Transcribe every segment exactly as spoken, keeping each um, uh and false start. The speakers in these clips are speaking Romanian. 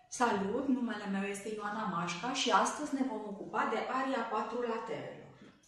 Salut, numele meu este Ioana Mașca și astăzi ne vom ocupa de aria quattrulaterelor.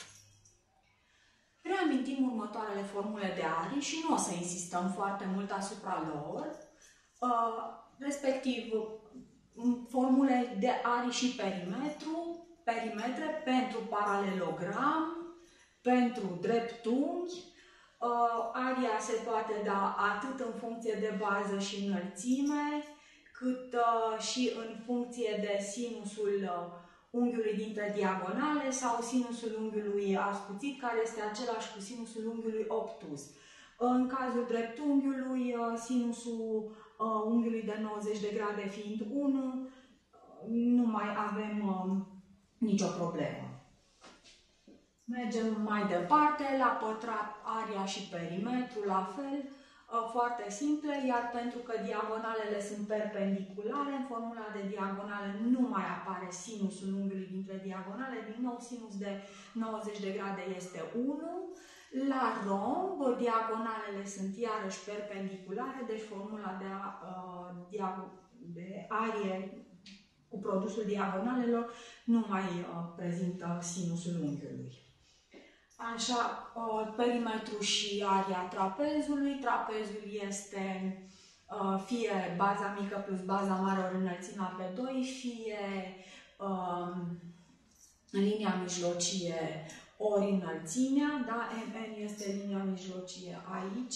Reamintim următoarele formule de arii și nu o să insistăm foarte mult asupra lor, respectiv formule de arii și perimetru, perimetre pentru paralelogram, pentru dreptunghi. Aria se poate da atât în funcție de bază și înălțime, cât uh, și în funcție de sinusul uh, unghiului dintre diagonale sau sinusul unghiului ascuțit, care este același cu sinusul unghiului obtuz. În cazul dreptunghiului, uh, sinusul uh, unghiului de nouăzeci de grade fiind unu, uh, nu mai avem uh, nicio problemă. Mergem mai departe, la pătrat, aria și perimetru, la fel. Foarte simple, iar pentru că diagonalele sunt perpendiculare, în formula de diagonale nu mai apare sinusul unghiului dintre diagonale, din nou sinus de nouăzeci de grade este unu. La romb, diagonalele sunt iarăși perpendiculare, deci formula de, uh, de arie cu produsul diagonalelor nu mai uh, prezintă sinusul unghiului. Așa, perimetru și aria trapezului. Trapezul este fie baza mică plus baza mare ori înălțimea pe doi, fie um, linia mijlocie ori înălțimea. Da? M N este linia mijlocie aici.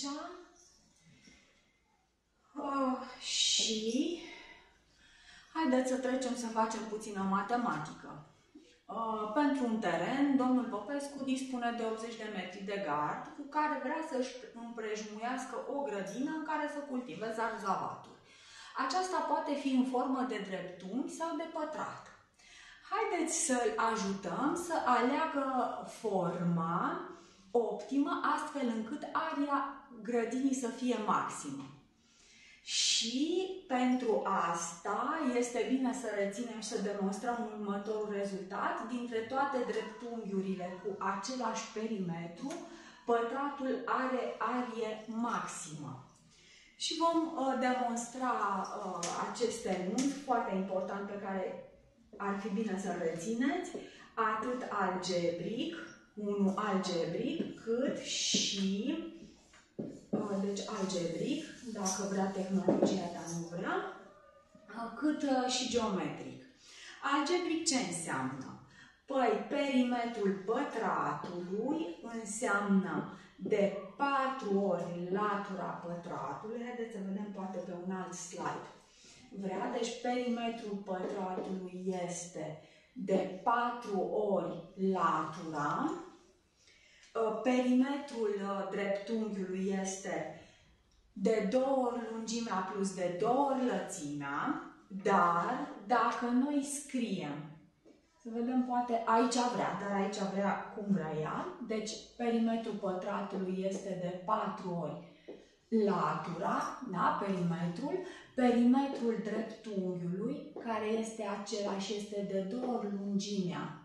Uh, și haideți să trecem să facem puțină matematică. Uh, pentru un teren, domnul Popescu dispune de optzeci de metri de gard cu care vrea să-și împrejmuiască o grădină în care să cultive zarzavaturi. Aceasta poate fi în formă de dreptunghi sau de pătrat. Haideți să-l ajutăm să aleagă forma optimă astfel încât aria grădinii să fie maximă. Și pentru asta este bine să reținem și să demonstrăm următorul rezultat. Dintre toate dreptunghiurile cu același perimetru, pătratul are arie maximă. Și vom uh, demonstra uh, acest enunț foarte important pe care ar fi bine să-l rețineți, atât algebric, unul algebric, cât și deci algebric, dacă vrea tehnologia, dar nu vrea, cât și geometric. Algebric ce înseamnă? Păi, perimetrul pătratului înseamnă de patru ori latura pătratului. Haideți să vedem poate pe un alt slide. Vrea, deci perimetrul pătratului este de patru ori latura. Perimetrul dreptunghiului este de două ori lungimea plus de două ori lățimea, dar dacă noi scriem, să vedem poate aici vrea, dar aici vrea cum vrea ea, deci perimetrul pătratului este de patru ori latura, da, perimetrul, perimetrul dreptunghiului, care este același, este de două ori lungimea,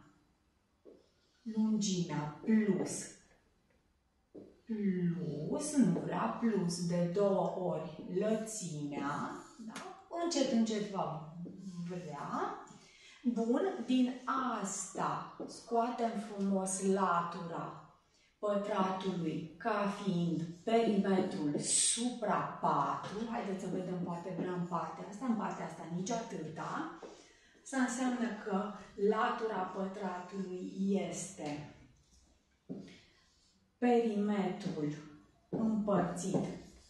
lungimea plus plus, nu vrea, plus de două ori lățimea, da? Încet, încet va vrea. Bun, din asta scoatem frumos latura pătratului ca fiind perimetrul supra patru. Haideți să vedem, poate vrea în partea asta, în partea asta nici atâta. Asta înseamnă că latura pătratului este perimetrul împărțit,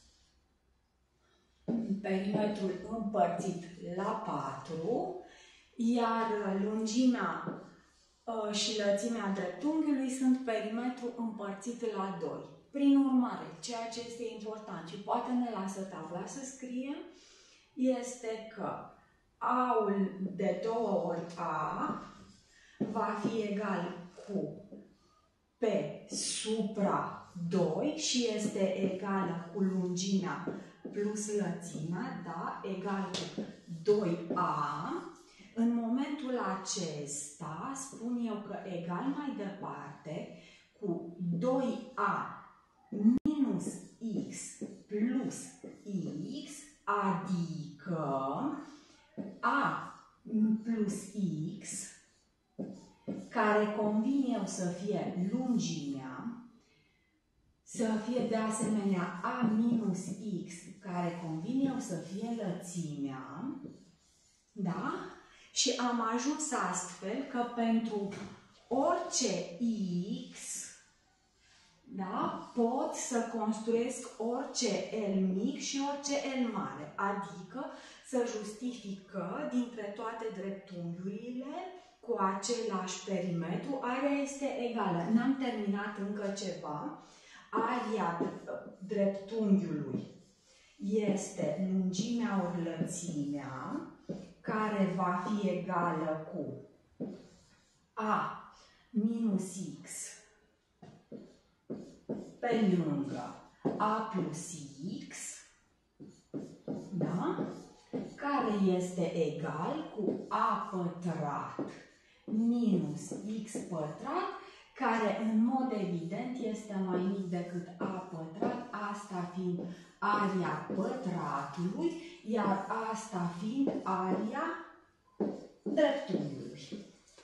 perimetrul împărțit la patru, iar lungimea și lățimea dreptunghiului sunt perimetrul împărțit la doi. Prin urmare, ceea ce este important și poate ne lasă tabla să scriem, este că A-ul de două ori A va fi egal cu P supra doi și este egală cu lungimea plus lățimea, da, egal cu doi A. În momentul acesta spun eu că egal mai departe cu doi A minus X plus X, adică A plus X, care convine eu să fie lungimea, să fie de asemenea A minus X, care convine eu să fie lățimea, da? Și am ajuns astfel că pentru orice X, da, pot să construiesc orice L mic și orice L mare, adică să justific că dintre toate dreptunghiurile cu același perimetru, area este egală. N-am terminat încă ceva. Area dreptunghiului este lungimea ori lățimea, care va fi egală cu A minus X pe lângă A plus X, da? Care este egal cu A pătrat minus X pătrat, care în mod evident este mai mic decât A pătrat, asta fiind area pătratului, iar asta fiind area dreptunghiului.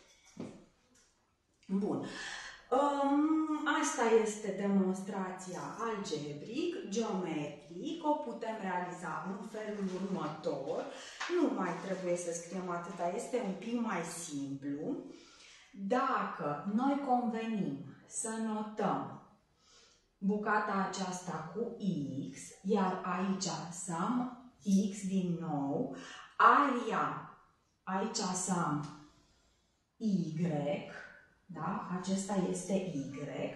Bun. Um, asta este demonstrația algebric, geometric, o putem realiza în felul următor. Nu mai trebuie să scriem atâta, este un pic mai simplu. Dacă noi convenim să notăm bucata aceasta cu X, iar aici să am X din nou, aria aici să am Y, da? Acesta este Y,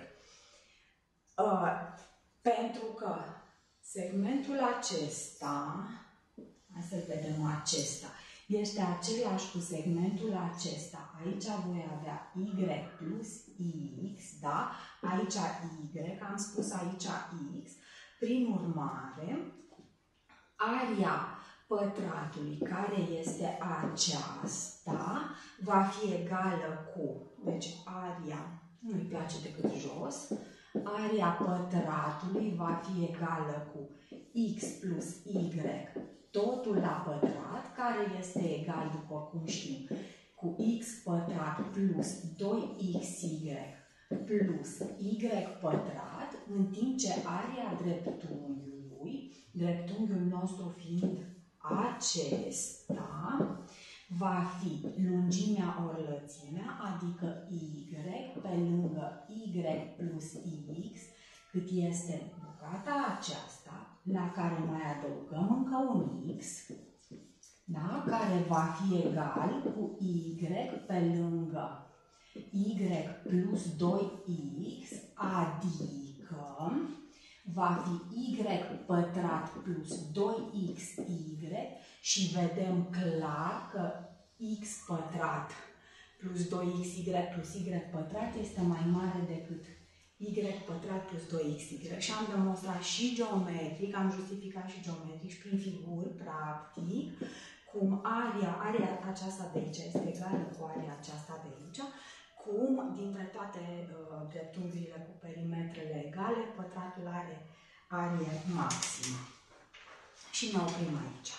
uh, pentru că segmentul acesta, hai să vedem acesta, este același cu segmentul acesta. Aici voi avea Y plus X, da? Aici Y, am spus aici X. Prin urmare, aria pătratului, care este aceasta, va fi egală cu, deci aria, nu-i place decât jos, aria pătratului va fi egală cu X plus Y, totul la pătrat, care este egal, după cum știm, cu X pătrat plus doi X Y plus Y pătrat, în timp ce aria dreptunghiului, dreptunghiul nostru fiind acesta, va fi lungimea ori lățimea, adică Y pe lângă Y plus X, cât este bucata aceasta, la care mai adăugăm încă un X, da? Care va fi egal cu Y pe lângă Y plus doi X, adică va fi Y pătrat plus doi X Y și vedem clar că X pătrat plus doi X Y plus Y pătrat este mai mare decât Y pătrat plus doi X Y. Și am demonstrat și geometric, am justificat și geometric și prin figuri, practic, cum aria, aria aceasta de aici este egală cu aria aceasta de aici, cum dintre toate uh, dreptunghiurile cu perimetrele egale, pătratul are arie maximă. Și ne oprim aici.